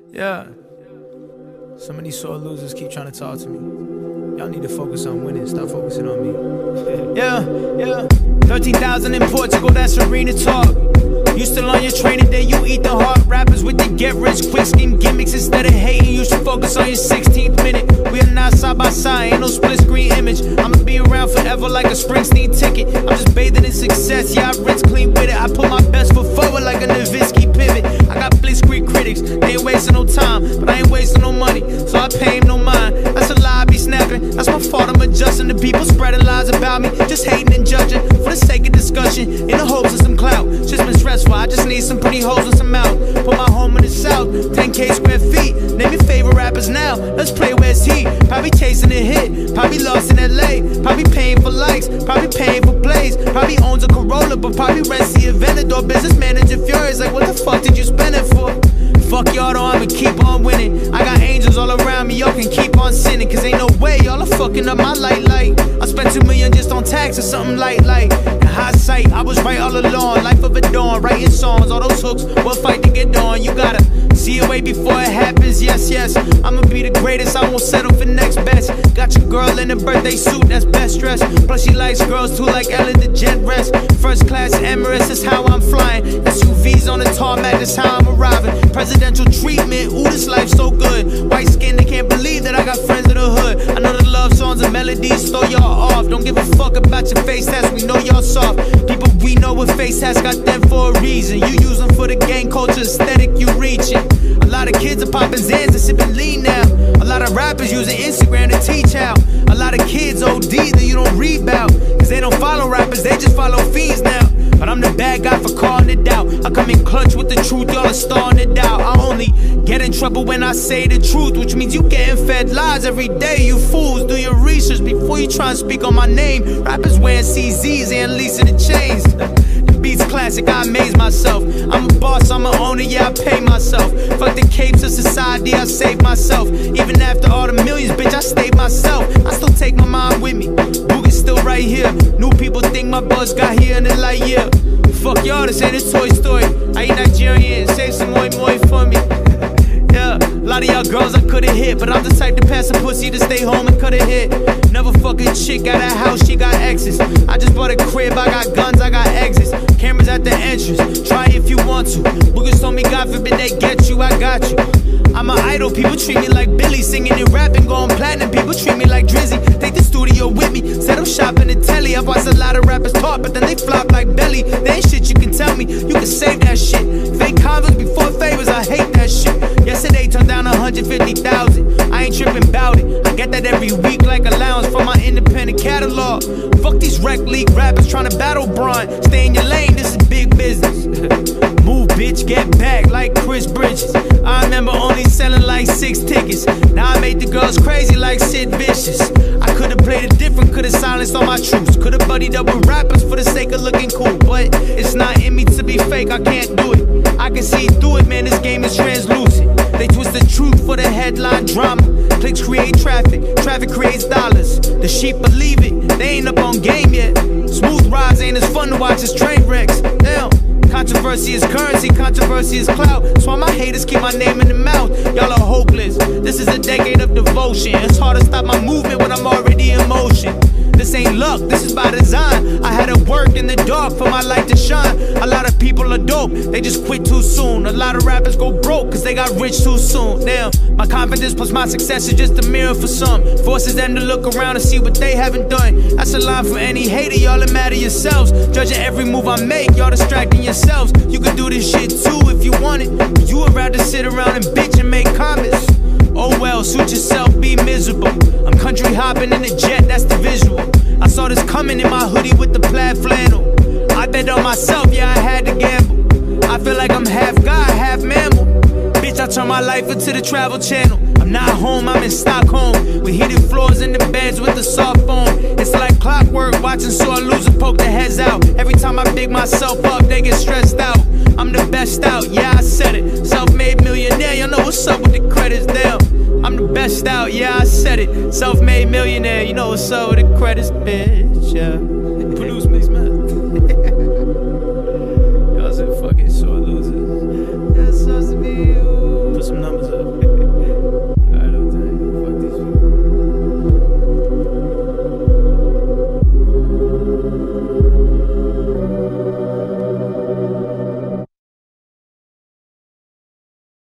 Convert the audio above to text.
Yeah. Some of these sore losers keep trying to talk to me. Y'all need to focus on winning. Stop focusing on me. Yeah. 13,000 in Portugal, that's arena talk. You still on your training day, you eat the hard. Rappers with the get rich quick scheme gimmicks. Instead of hating, you should focus on your 16th minute. We are not side by side, ain't no split screen image. I'ma be around forever like a Springsteen ticket. I'm just bathing in success, yeah, I rinse clean with it. I put my best foot forward like a Nowitzki pivot. I got blitzkrieg critics, they ain't wasting no time, but I ain't wasting no money, so I pay him no mind. That's a lie I be snapping, that's my fault, I'm adjusting. The people spreading lies about me, just hating and judging for the sake of discussion, in the hopes of some clout. Just been stressful, I just need some pretty hoes with some mouth. Put my home in the south, 10K square feet. Name your favorite rappers now, let's play where's he. Probably chasing a hit, probably lost in LA. Probably paying for likes, probably paying for plays. Probably owns a Corolla, but probably rents the Aventador. Business manager furious like, what the fuck did you spend it for? Fuck y'all though, I'ma keep on winning. I got angels all around me, y'all can keep on sinning. Cause ain't no way y'all are fucking up my light. I spent 2 million just on tax or something light. In hindsight, I was right all along. Life of a dawn, writing songs, all those hooks, we'll fight to get on. You gotta see it way before it happens, yes. I'ma be the greatest, I won't settle for next best. Got your girl in a birthday suit, that's best dressed. Plus she likes girls too, like Ellen DeGeneres. First class Emirates, that's how I'm flying. SUVs on the tarmac, that's how I'm arriving. Presidential treatment, ooh, this life's so good. White skin, they can't believe that I got friends in the hood. I know the love songs and melodies throw y'all off. Don't give a fuck about your face tats, we know y'all soft. People we know with face tats got them for a reason. You use them for the gang culture aesthetic, you reaching. A lot of kids are popping Zans and sipping lean now. A lot of rappers using Instagram to teach how. A lot of kids OD that you don't read about, cause they don't follow rappers, they just follow fiends now. But I'm the bad guy for calling it out. I come in clutch with the truth, y'all are starring it out. I only get in trouble when I say the truth, which means you getting fed lies every day, you fools. Do your research before you try and speak on my name. Rappers wearing CZs and leasing the chains. The beat's classic, I amaze myself. I'm a boss, I'm an owner, yeah, I pay myself. Fuck the capes of society, I save myself. Even after all the millions, bitch, I stayed myself. I still take my mind with me, Boogie's still right here. New people think my buzz got here in the light year. Fuck y'all, this ain't a Toy Story. I eat Nigerian, save some moi for me. Yeah, a lot of y'all girls I could've hit, but I'm the type to pass a pussy to stay home and cut a hit. Never fuck a chick at a house, she got exes. I just bought a crib, I got guns, I got exits. Cameras at the entrance, try if you want to. Boogers told me God forbid they get you, I got you. I'm an idol, people treat me like Billy. Singing and rapping, going platinum, people treat me like Drizzy. Take the studio with me, set up shop in the telly. I've watched a lot of rappers talk, but then they flop like belly. There ain't shit you can tell me, you can save that shit. Fake convos before favors, I hate that shit. Yesterday turned down 150,000, I ain't tripping bout it. I get that every week like allowance from my independent catalog. Fuck these rec league rappers trying to battle Braun. Stay in your lane, this is big business. Move bitch, get back like Chris Bridges. I remember only selling like 6 tickets. Now I made the girls crazy like Sid Vicious. I could've played it different, could've silenced all my troops. Could've buddied up with rappers for the sake of looking cool. But it's not in me to be fake, I can't do it. I can see through it, man, this game is translucent. They twist the truth for the headline drama. Clicks create traffic, traffic creates dollars. The sheep believe it, they ain't up on game yet. Smooth rides ain't as fun to watch as train wrecks. Damn. Controversy is currency, controversy is clout. That's why my haters keep my name in the mouth. Y'all are hopeless, this is a decade of devotion. It's hard to stop my movement when I'm already in motion. This ain't luck, this is by design. I had to work in the dark for my light to shine. A lot of people are dope, they just quit too soon. A lot of rappers go broke cause they got rich too soon. Now, my confidence plus my success is just a mirror for some. Forces them to look around and see what they haven't done. That's a line for any hater, y'all are mad at yourselves. Judging every move I make, y'all distracting yourselves. You can do this shit too if you want it, but you would rather sit around and bitch and make comments. Oh well, suit yourself, be miserable. I'm country hopping in a jet, that's the visual. I saw this coming in my hoodie with the plaid flannel. I bet on myself, yeah, I had to gamble. I feel like I'm half God, half mammal. Bitch, I turn my life into the Travel Channel. I'm not home, I'm in Stockholm, with heated floors in the beds with the soft foam. It's like clockwork, watching sore losers poke their heads out. Every time I big myself up, they get stressed out. I'm the best out, yeah, I said it. Self-made millionaire, you know what's up with the credits down. I'm the best out, yeah, I said it. Self-made millionaire, you know what's up with the credits, bitch, yeah.